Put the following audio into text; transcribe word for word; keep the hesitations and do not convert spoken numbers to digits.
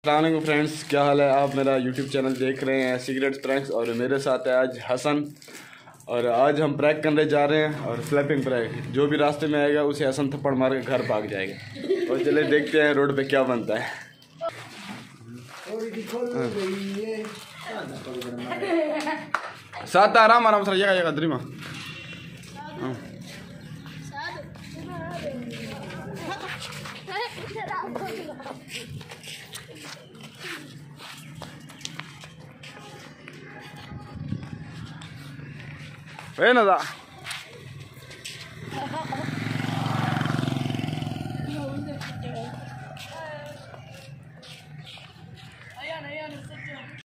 अस्सलाम फ्रेंड्स, क्या हाल है। आप मेरा यूट्यूब चैनल देख रहे हैं सीक्रेट्स प्रैंक्स और मेरे साथ है आज हसन। और आज हम प्रैंक करने जा रहे हैं और स्लैपिंग प्रैंक। जो भी रास्ते में आएगा उसे हसन थप्पड़ मार के घर भाग जाएगा। और चले देखते हैं रोड पे क्या बनता है। साथ आराम आराम से जाएगा द्रिमा। Ven, nada.